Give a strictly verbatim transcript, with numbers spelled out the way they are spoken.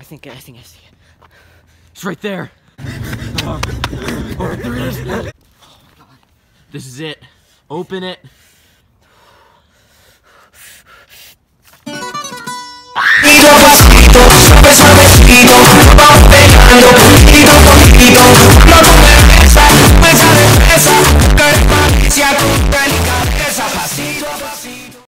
think I think I see it. It's right there. Oh, oh, there it is. Oh, God. This is it. Open it. Suave, suavecito, vamos pegando, poquito, poquito.